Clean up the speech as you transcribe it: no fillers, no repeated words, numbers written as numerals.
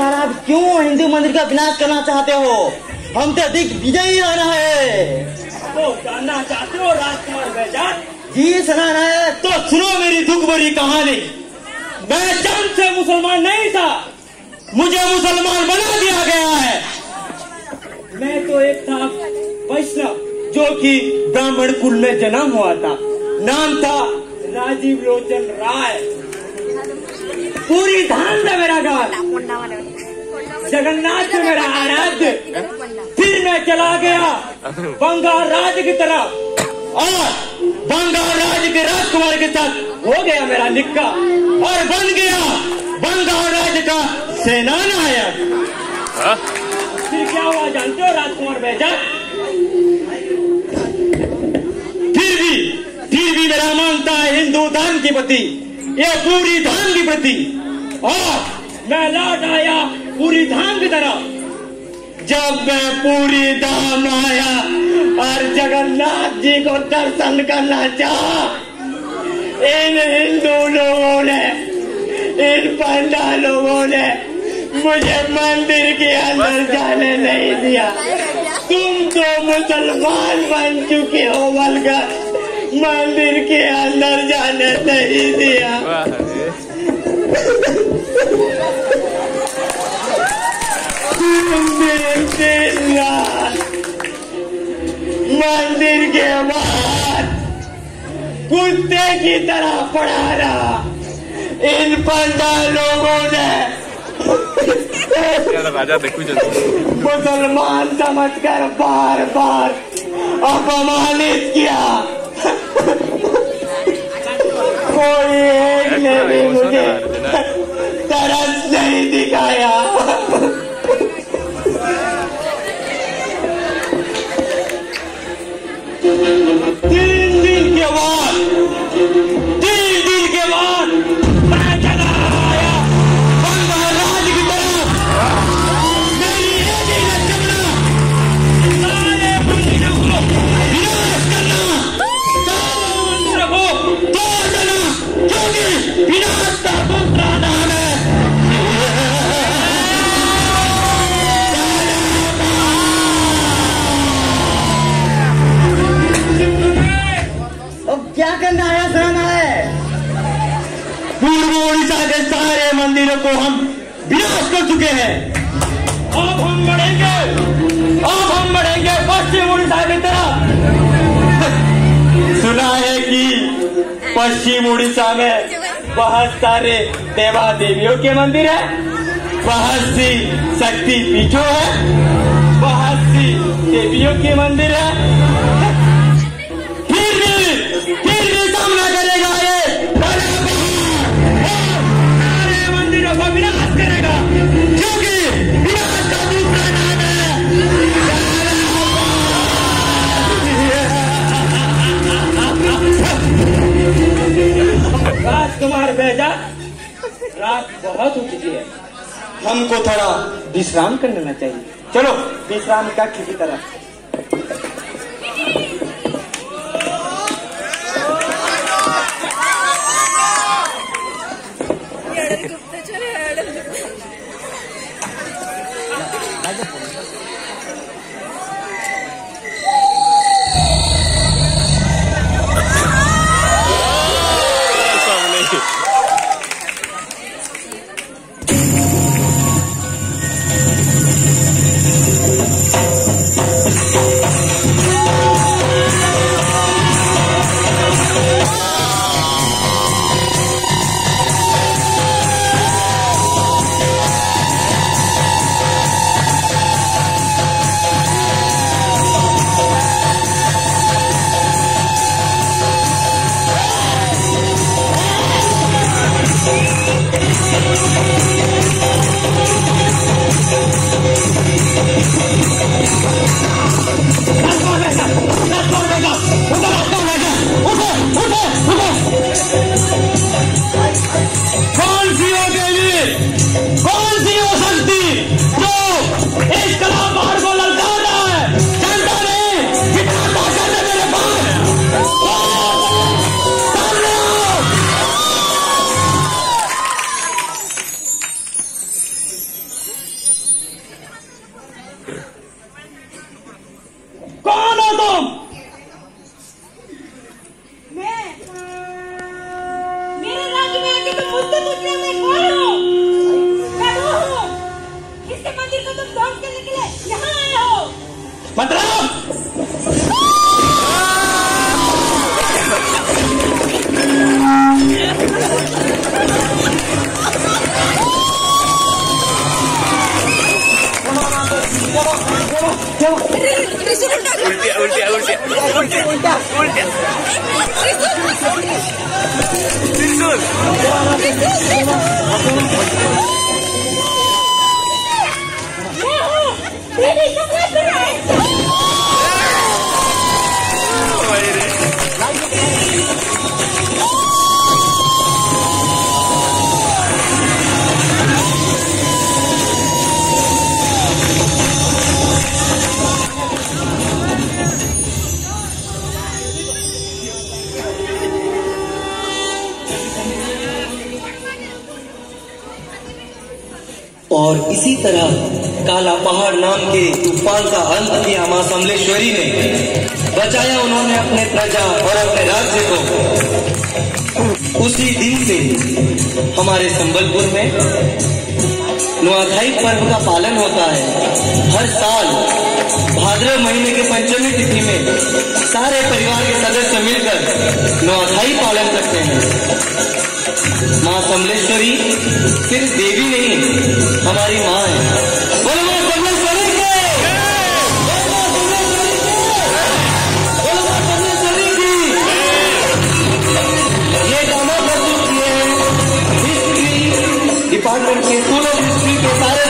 महाराज क्यों हिंदू मंदिर का विनाश करना चाहते हो? हम तो अधिक विजयी रहना है। तो जानना चाहते हो राजकुमार बैजात? जी सुनाना है। तो सुनो मेरी दुख भरी कहानी। मैं जन्म से मुसलमान नहीं था, मुझे मुसलमान बना दिया गया है। मैं तो एक था वैष्णव जो कि ब्राह्मण कुल में जन्म हुआ था। नाम था राजीव लोचन राय। पूरी धाम था मेरा गांव, जगन्नाथ से मेरा आराध्य। फिर मैं चला गया बंगाल राज्य की तरफ और बंगाल राज्य के राजकुमार के साथ हो गया मेरा निक्का और बन गया बंगाल राज्य का सेनानायक। फिर क्या हुआ जानते हो राजकुमार बैजात? फिर भी मेरा मानता है हिंदू धर्म के प्रति, ये पूरी धाम के प्रति, और मैं लौट आया पूरी धाम की तरफ। जब मैं पूरी धाम आया और जगन्नाथ जी को दर्शन करना चाहा, इन हिंदू लोगों ने, इन पंडा लोगों ने मुझे मंदिर के अंदर जाने नहीं दिया। तुम तो मुसलमान बन चुके हो बोलकर मंदिर के अंदर जाने नहीं दिया। दिन रात मंदिर के बाहर कुत्ते की तरह पड़ा रहा। इन पंडा लोगों ने मुसलमान समझकर बार बार अपमानित किया। कोई एक ने भी मुझे तरस नहीं दिखाया। तीन दिन के बाद मैं चला आया बंगाल राज्य की तरफ। मेरी यही लक्ष्मणा सारे मंदिरों को विनाश करना, सारे मंदिरों को तोड़ देना, क्योंकि विनाश का दूसरा नाम है। अब क्या करना है? सुनाना है। पूर्व उड़ीसा के सारे मंदिरों को हम विनाश कर चुके हैं। अब हम बढ़ेंगे पश्चिम उड़ीसा की तरफ। सुना है कि पश्चिम उड़ीसा में बहुत सारे देवा देवियों के मंदिर है, बहुत सी शक्ति पीठों है, बहुत सी देवियों के मंदिर है। फिर भी सामना करेगा ये सारे मंदिरों को विनाश करेगा, क्योंकि विनाश का दूसरा नाम है। राजकुमार बैजात, रात बहुत हो चुकी है, हमको थोड़ा विश्राम कर लेना चाहिए। चलो विश्राम कक्ष की तरफ। और इसी तरह काला पहाड़ नाम के तूफान का अंत किया मां समलेश्वरी ने। बचाया उन्होंने अपने प्रजा और अपने राज्य को। उसी दिन से हमारे संबलपुर में नुआखाई पर्व का पालन होता है। हर साल भाद्रव महीने के पंचमी तिथि में सारे परिवार के सदस्य मिलकर नुआखाई पालन करते हैं। मां समलेश्वरी सिर्फ देवी नहीं, हमारी मां है। बोलो मां समलेश्वरी के, बोलो मां समलेश्वरी की। ये ड्रामा प्रस्तुत किए हैं हिस्ट्री डिपार्टमेंट के स्कूल ऑफ हिस्ट्री के सारे